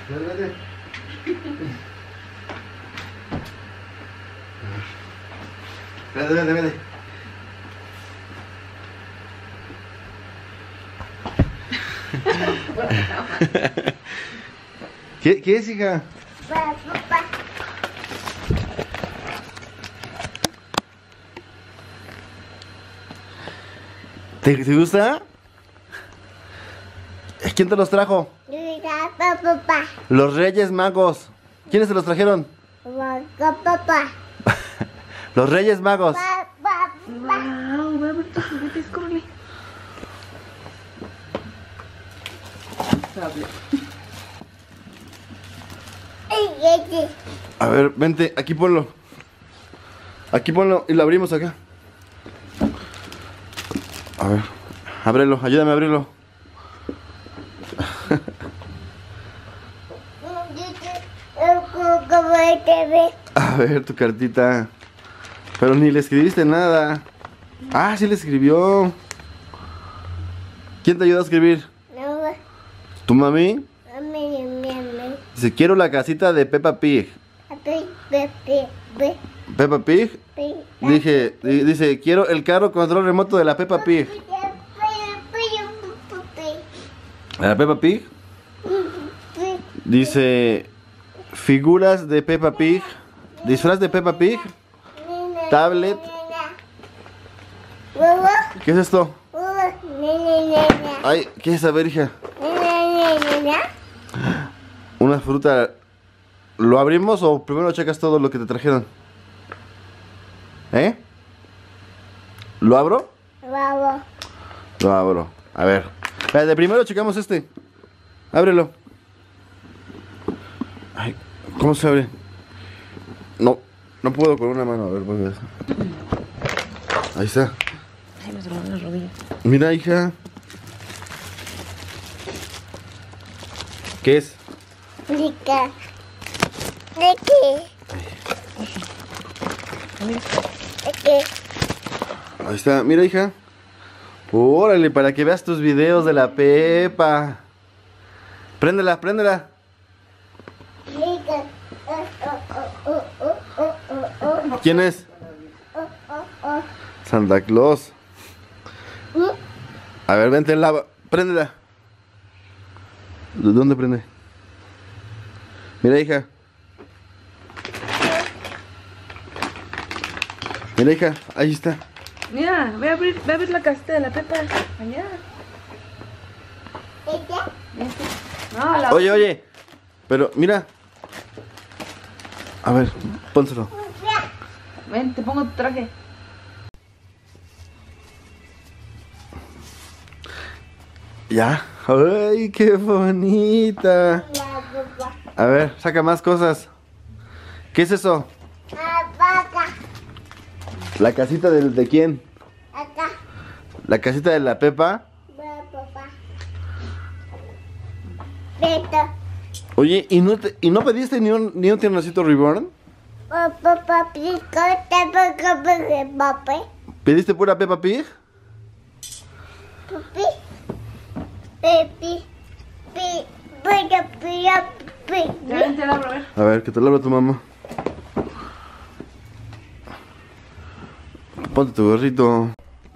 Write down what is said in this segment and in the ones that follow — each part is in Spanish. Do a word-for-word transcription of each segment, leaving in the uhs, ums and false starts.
Vete. Vete, vete, vete. ¿Qué, ¿Qué es, hija? Papá. ¿Te, ¿Te gusta? ¿Quién te los trajo? Papá. Los Reyes Magos. ¿Quiénes se los trajeron? Papá. Los Reyes Magos. Papá. Wow, voy a ver tus juguetes, córrele. A ver, vente, aquí ponlo. Aquí ponlo y lo abrimos acá. A ver, ábrelo, ayúdame a abrirlo. A ver, tu cartita. Pero ni le escribiste nada. Ah, sí le escribió. ¿Quién te ayudó a escribir? ¿Tu mami? Dice, quiero la casita de Peppa Pig. ¿Peppa Pig? Dije, di- dice, quiero el carro control remoto de la Peppa Pig. ¿De la Peppa Pig? Dice, figuras de Peppa Pig. Disfraz de Peppa Pig. Tablet. ¿Qué es esto? Ay, ¿qué es saber, hija? Una fruta. ¿Lo abrimos o primero checas todo lo que te trajeron? ¿Eh? ¿Lo abro? Lo abro. A ver. De primero checamos este. Ábrelo. Ay, ¿cómo se abre? No, no puedo con una mano. A ver, voy a ver. Ahí está. Ay, me cerraron las rodillas. Mira, hija. ¿Qué es? Rica. ¿De qué? ¿De qué? Ahí está, mira, hija. Órale, para que veas tus videos de la Peppa. Préndela, préndela. Rica. ¿Quién es? Santa Claus. A ver, vente, lava. Préndela. ¿De dónde prende? Mira, hija. Mira, hija, ahí está. Mira, voy a abrir, voy a abrir la casita de la Peppa. Allá. No, la Oye, oye. Pero, mira. A ver, pónselo. Ven, te pongo tu traje. Ya. Ay, qué bonita. A ver, saca más cosas. ¿Qué es eso? ¿La casita del, de quién? Acá. ¿La casita de la Peppa? Papá. Beto. Oye, ¿y no, te, ¿y no pediste ni un, ni un tiernocito reborn? Papá, pico, te pongo papi. ¿Pediste pura Peppa Pig? Papi. Papi. Pi. Pira, pira, Ya, pira. ven, te la abro, a ver. A ver, que te lo abra tu mamá. Ponte tu gorrito.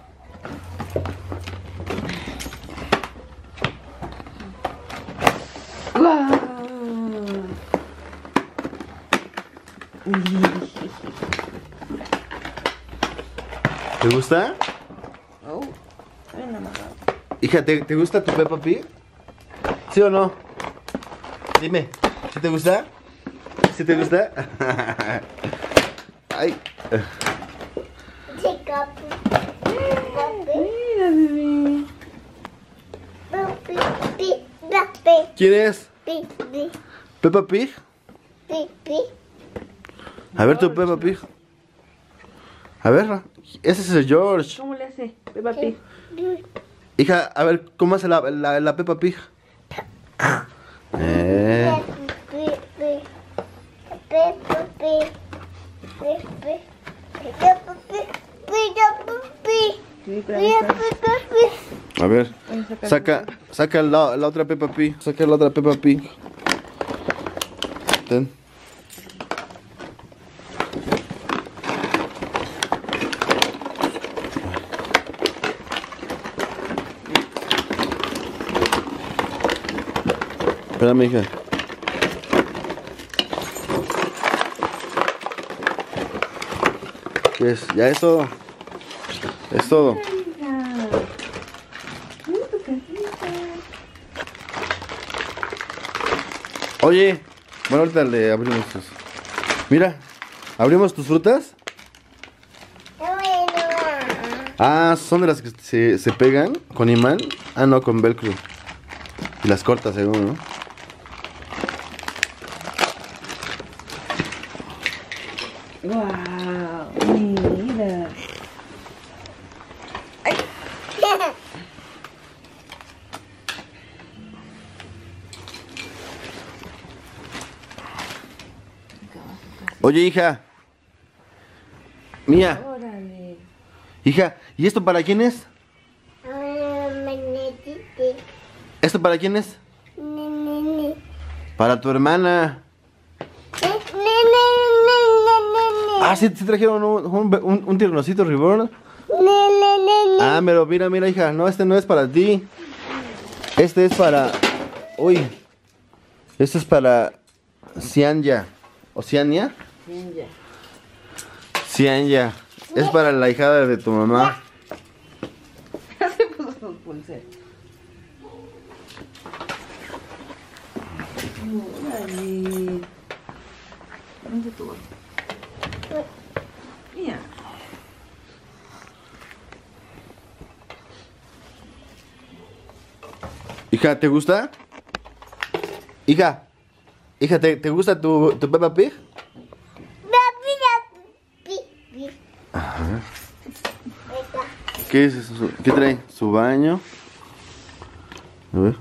¿Te gusta? Oh, ven, mamá. Hija, ¿te, ¿te gusta tu Peppa Pig? ¿Sí o no? Dime, ¿sí te gusta? ¿Sí te gusta? Ay. Chica. Papi. Mira, bebé. Papi. Pi. Papi. ¿Quién es? Pi. Pi. ¿Peppa Pig? Pi. Pi. A ver tu Peppa Pig. A ver, ese es el George. ¿Cómo le hace Peppa Pig? Hija, a ver, ¿cómo hace la, la, la Peppa Pig? Eh. Pi. Pi. Pi. Pi. Pi. Pi. Peppa Pig. Peppa Pig. Sí, pero Peppa Pig. A ver, saca, saca la, la otra Peppa Pig. Saca la otra Peppa Pig. ten. Espérame, hija. ¿Qué es? Ya es todo. Es todo. Oye, bueno, ahorita le abrimos tus. Mira, ¿abrimos tus frutas? Ah, son de las que se, se pegan con imán. Ah, no, con velcro. Y las cortas, según, ¿no? Wow, mira. Ay. Oye, hija. Mía. Órale. Hija, ¿y esto para quién es? ¿Esto para quién es? Para tu hermana. Ah, sí, sí trajeron un, un, un, un tiernocito reborn. Ah, pero mira, mira, hija. No, este no es para ti. Este es para... Uy. Este es para... Cianya. ¿O Ciania? Cianya. Cianya. Es para la hijada de tu mamá. Se puso sus pulseras. Órale. ¿Dónde tú vas? Mira. Hija, ¿te gusta? Hija. Hija, ¿te, te gusta tu, tu Peppa Pig? Ajá. ¿Qué es eso? ¿Qué trae? Su baño. A ver.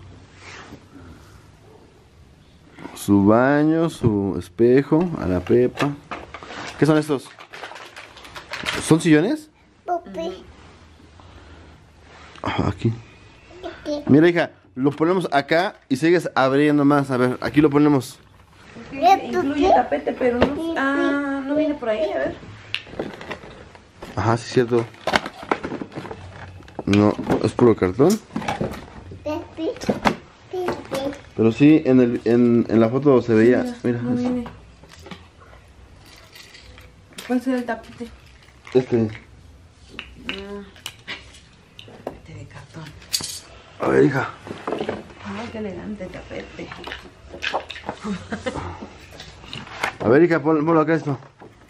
Su baño, su espejo, a la Peppa. ¿Qué son estos? ¿Son sillones? Ah, aquí. Mira, hija, lo ponemos acá y sigues abriendo más. A ver, aquí lo ponemos. Okay, incluye tapete, pero no. Ah, no viene por ahí, a ver. Ajá, sí es cierto. No, es puro cartón. Pero sí, en, el, en, en la foto se veía. Mira, Mira, no es- viene. ¿Cuál será el tapete? este. Ah, tapete de cartón. A ver, hija. Ay, qué elegante tapete. A ver, hija, pon- ponlo acá esto.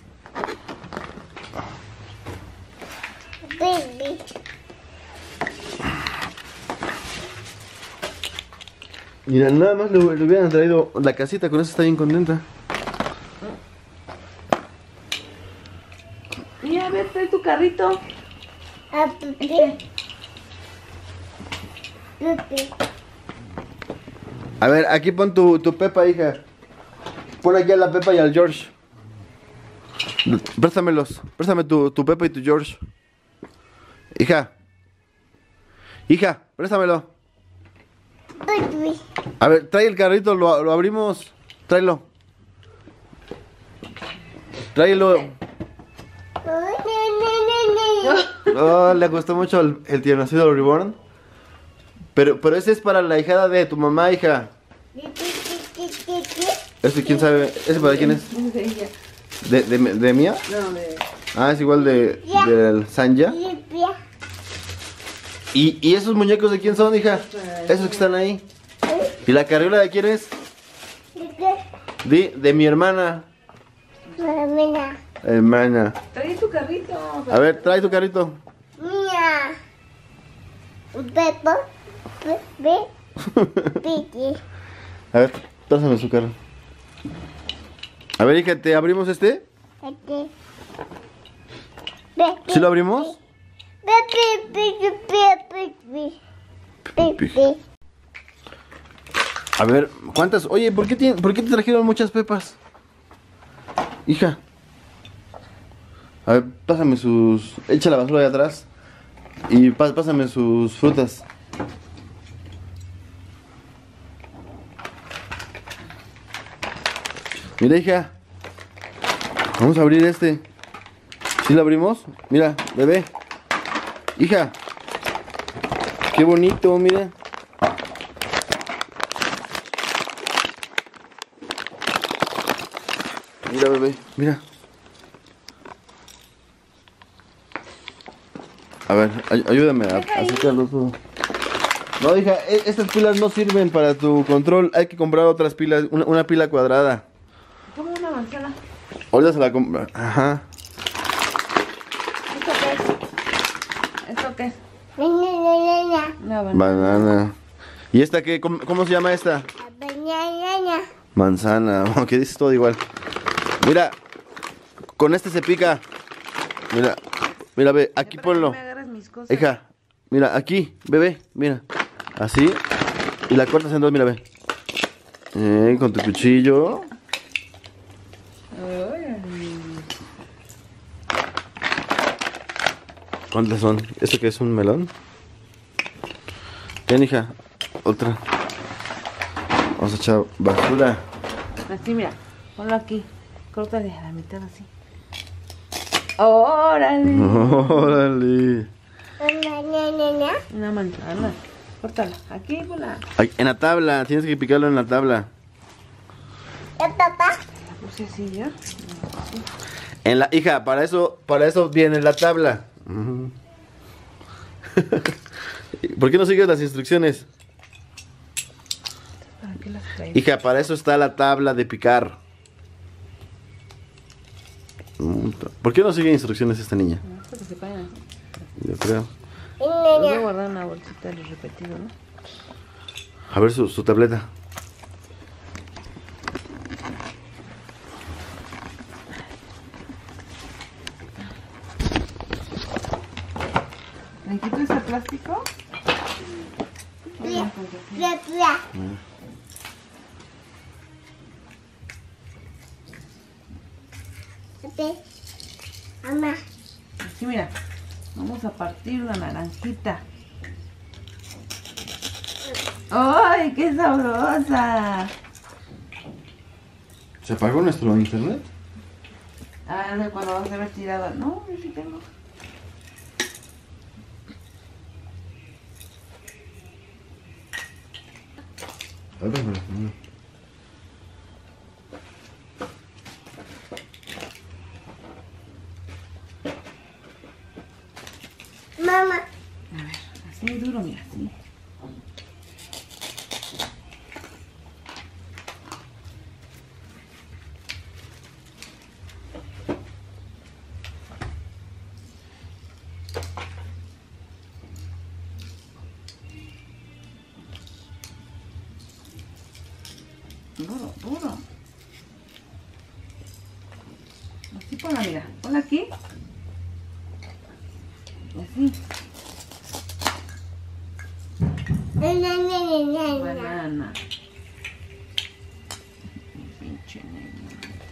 Mira, nada más le, le hubieran traído la casita, con eso está bien contenta. Mira, a ver, trae tu carrito. A ver, aquí pon tu, tu Peppa, hija. Pon aquí a la Peppa y al George. Préstamelos. Préstame tu, tu Peppa y tu George. Hija. Hija, préstamelo. A ver, trae el carrito, lo, lo abrimos. Tráelo. Tráelo. Oh, le gustó mucho el, el tiernocito reborn. Pero, pero ese es para la hijada de tu mamá, hija. ¿Ese quién sabe? ¿Ese para quién es? Es de ella. ¿De, de, de mía? No, de. Ah, es igual de del Sanya. ¿Y, ¿Y esos muñecos de quién son, hija? Esos que están ahí. ¿Y la carriola de quién es? De, de mi hermana. Hermana. Trae tu carrito. A ver, trae tu carrito. Mía. Peppa. Piggy. A ver, pásame su carro. A ver, hija, ¿te abrimos este? Este. ¿Sí lo abrimos? A ver, ¿cuántas? Oye, ¿por qué, tiene, ¿por qué te trajeron muchas pepas? Hija. A ver, pásame sus... Echa la basura de atrás. Y pas- pásame sus frutas. Mira, hija. Vamos a abrir este. ¿Sí lo abrimos? Mira, bebé. Hija. Qué bonito, mira. Mira, bebé, mira. A ver, ay ayúdame a, a sacarlo todo. No, hija, e estas pilas no sirven para tu control. Hay que comprar otras pilas, una, una pila cuadrada. Como una manzana. Ahorita se la compra. Ajá. ¿Esto qué es? ¿Esto qué es? Banana. Una banana. Banana. ¿Y esta qué? ¿Cómo, cómo se llama esta? Banana. Manzana. Que dices todo igual. Mira, con este se pica. Mira, mira, ve, aquí Para que ponlo. me agarres mis cosas. Hija, mira, aquí, bebé, mira. Así. Y la cortas en dos, mira, ve. Eh, con tu cuchillo. Órale. ¿Cuántas son? ¿Esto qué es, un melón? Ven, hija, otra. Vamos a echar basura. Así, mira, ponlo aquí. Córtale a la mitad así. ¡Órale! Órale. Banana. Una manzana. Córtala. Aquí, ponla. Ay, en la tabla, tienes que picarlo en la tabla. ¿Qué papá? La puse así ya. En la, hija, para eso, para eso viene la tabla. Ujú. ¿Por qué no sigues las instrucciones? ¿Para qué las traigo? Hija, para eso está la tabla de picar. ¿Por qué no sigue instrucciones esta niña? No, porque se ponen así. Yo creo. Voy a guardar una bolsita de los repetidos, ¿no? A ver su, su tableta. ¿Me quito ese plástico? Bla, bla, bla. Pepe. Mamá. Así, mira. Vamos a partir la naranjita. ¡Ay, qué sabrosa! ¿Se apagó nuestro internet? Ah, no sé cuándo vas a ver tirada. No, yo sí tengo. A ver, a ver, a ver. Mamá. A ver, así duro, mira, así. Duro, duro. Así ponla, mira. Ponla aquí. Y así. Banana. Pinche niño.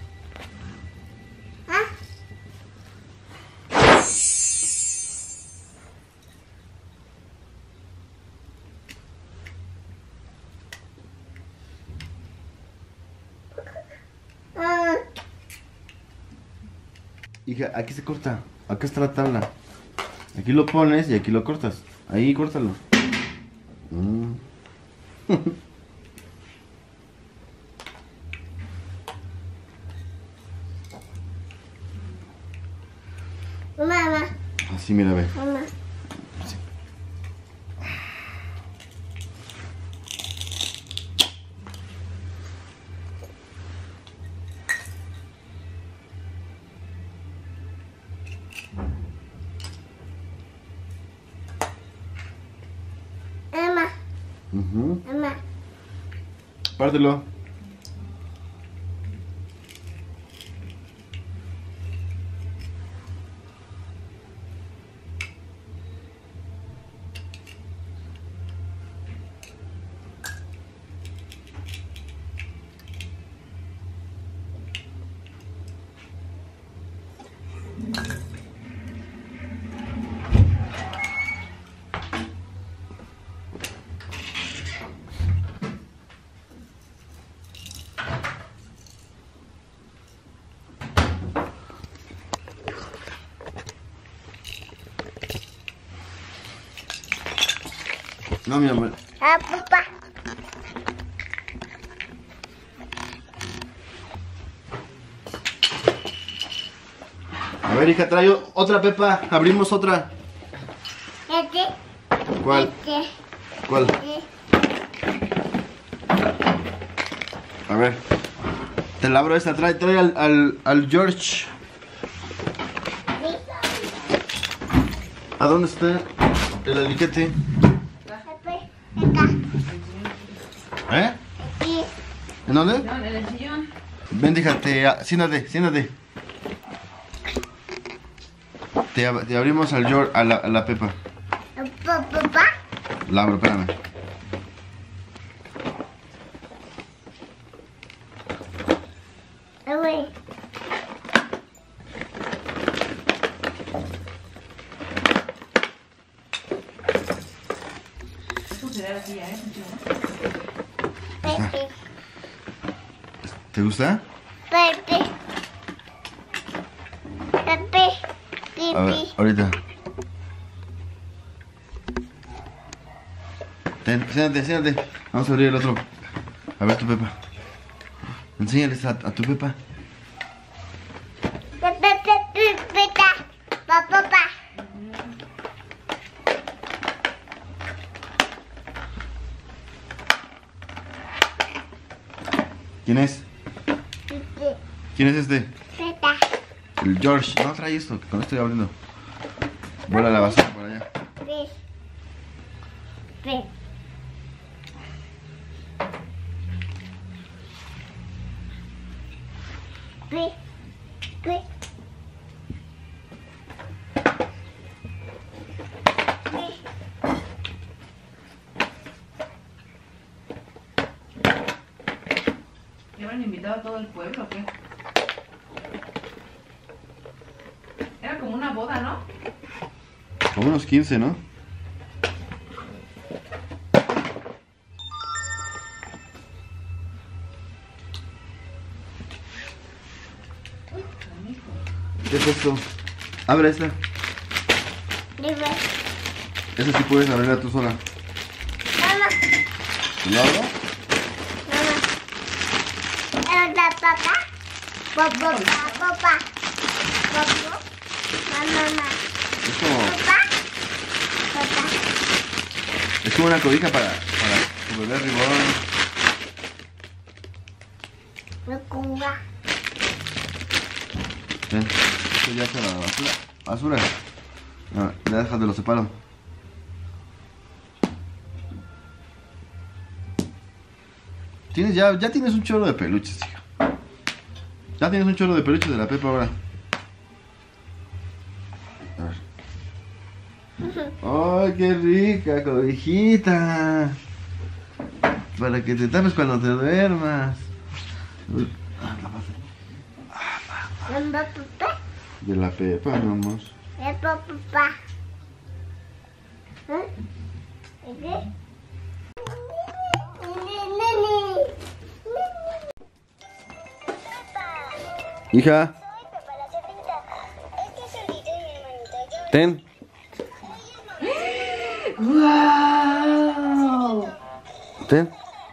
¿Ah? Ah. Hija, aquí se corta. Acá está la tabla. Aquí lo pones y aquí lo cortas. Ahí, córtalo. Mm. Mamá. Así, mira, ve. Mamá. Mamá. Ujú. Mamá. Pártelo. No, mi amor. A papá. A ver, hija, trae otra Pepa. Abrimos otra. Este. ¿Cuál? Este. ¿Cuál? Este. A ver. Te la abro esta. Trae, trae al, al, al George. ¿A dónde está el aliquete? Acá. ¿Eh? Aquí. ¿En dónde? No, en el sillón. Ven, déjate. ah, Siéntate, siéntate. Te, ab- te abrimos al George, a la, a la Pepa. Papá. La abro, espérame. Uy. Esto será la silla, ¿eh? Pepe. ¿Te gusta? Pepe. Pepe. A ver, Pipi. ahorita. Ten, siéntate, siéntate. Vamos a abrir el otro. A ver tu Pepa. Enséñales a, a tu Pepa. Pepe. Pepe. Pepe. Papá. ¿Quién es? Pepe. ¿Quién es este? Pepe. El George. No, trae esto, que con esto estoy abriendo. Vuela la basura por allá. Pepe. Pepe. Pepe. Pepe. ¿Ya habrán invitado a todo el pueblo o qué? Era como una boda, ¿no? Como unos quince, ¿no? ¿Qué es esto? Abre esta. Pepe. Esa sí puedes abrirla tú sola. Mamá. ¿Lo abro? Mamá. ¿Es la papá? Papá. Papá. Papá. Mamá. Es como, Papá. Papá. es como una cobija para, para tu bebé Ribón. Me cuba. Ven, esto ya está la basura. Basura. No, ya déjate, lo separo. Tienes ya, ya tienes un chorro de peluches, hija. Ya tienes un chorro de peluches de la Pepa ahora. A ver. ¡Ay, qué rica cobijita! Para que te tapes cuando te duermas. Uy, ah, la base. Mamá. Papá. De la Pepa, mi amor. Es papá. ¿Eh? ¿Qué? Hija. Ten. ¡Wow! Ten.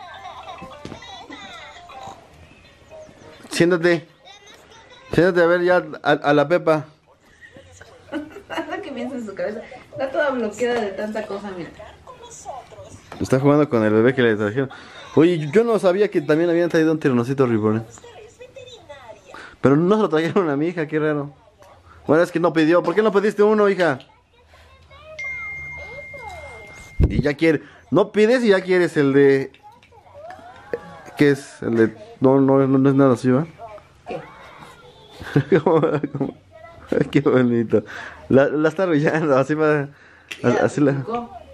Siéntate. Siéntate a ver ya a, a la Pepa. Nada que piensa en su cabeza. Está toda bloqueada de tanta cosa, mira. Está jugando con el bebé que le trajeron. Oye, yo no sabía que también habían traído un tiranocito Reborn. Pero no se lo trajeron a mi hija, qué raro. Bueno, es que no pidió. ¿Por qué no pediste uno, hija? Y ya quiere. No pides y ya quieres el de... ¿Qué es? El de... No, no, no, no es nada así, ¿va? ¿Qué? ¿Cómo, cómo? Qué bonito. La, la está arrullando, así va... Así la...